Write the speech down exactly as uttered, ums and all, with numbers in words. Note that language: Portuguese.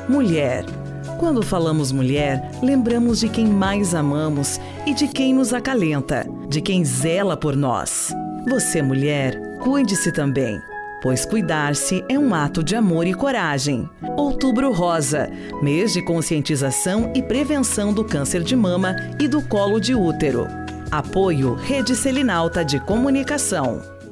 Mulher. Quando falamos mulher, lembramos de quem mais amamos e de quem nos acalenta, de quem zela por nós. Você, mulher, cuide-se também, pois cuidar-se é um ato de amor e coragem. Outubro Rosa, mês de conscientização e prevenção do câncer de mama e do colo de útero. Apoio Rede Selinalta de Comunicação.